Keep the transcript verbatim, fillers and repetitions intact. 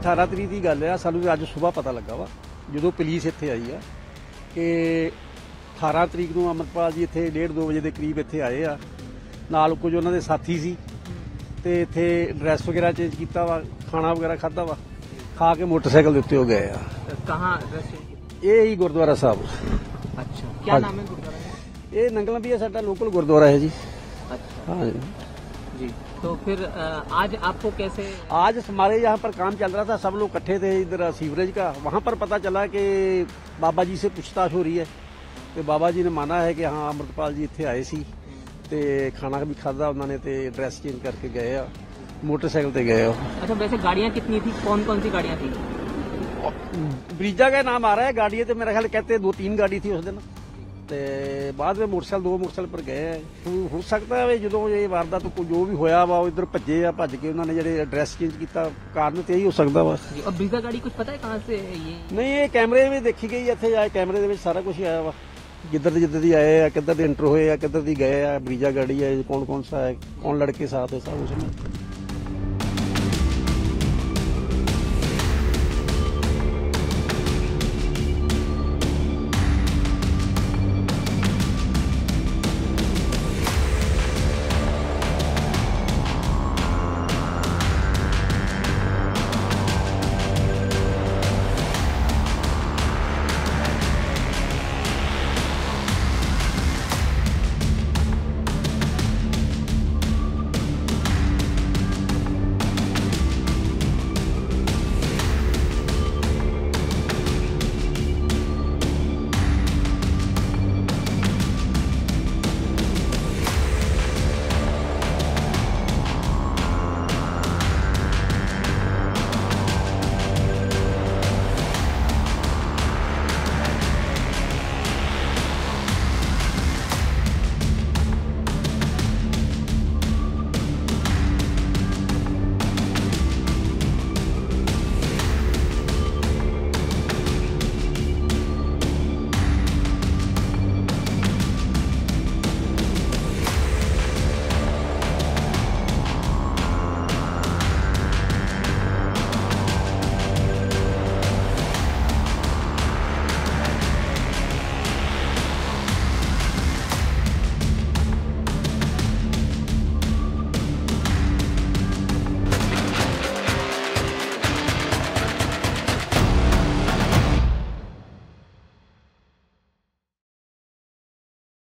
अठारह तरीक की गल है, सानू अज सुबह पता लगा वा जो पुलिस इत्थे आई आ कि अठारह तरीक को अमरपाल जी इत्थे डेढ़ दो बजे के करीब इत्थे आए आ, नाल कुछ उन्होंने साथी सी ते इत्थे ड्रैस वगैरह चेंज किया वा, खाना वगैरह खादा वा, खा के मोटरसाइकिल के उत्ते हो गए आ। कहाँ? ये ही गुरुद्वारा साहब। अच्छा, क्या नाम है गुरुद्वारा? ये नंगला भी है, साडा लोकल गुरुद्वारा है जी। अच्छा हाँ जी। तो फिर आज आपको कैसे? आज हमारे यहाँ पर काम चल रहा था, सब लोग इकट्ठे थे इधर सीवरेज का, वहाँ पर पता चला कि बाबा जी से पूछताछ हो रही है। तो बाबा जी ने माना है कि हाँ अमृतपाल जी इत्थे आए सी ते खाना भी खादा उन्होंने, ते ड्रेस चेंज करके गए आ, मोटरसाइकिल ते गए। अच्छा, वैसे गाड़ियाँ कितनी थी, कौन कौन सी गाड़ियाँ थी? ब्रिजा का नाम आ रहा है, गाड़ी तो मेरा ख्याल कहते दो तीन गाड़ी थी उस दिन, ते बाद में मोटरसाइकिल दो मोटरसाइकिल पर गए। हो सकता है जो ये वारदात तो जो भी होया वा इधर भजे आ, भज के उन्होंने जो ड्रेस चेंज किया, कारण तो यही हो सकता वा। और ब्रिजा गाड़ी कुछ पता है कहाँ से ये? नहीं, ये कैमरे में देखी गई, इतने आए कैमरे में सारा कुछ आया वा, जिधर जिधर दी आए आ, किधर दे इंटर होए आ, किधर दी गए आ, ब्रिजा गाड़ी है, कौन कौन सा है, कौन लड़के साथ है, सब उसमें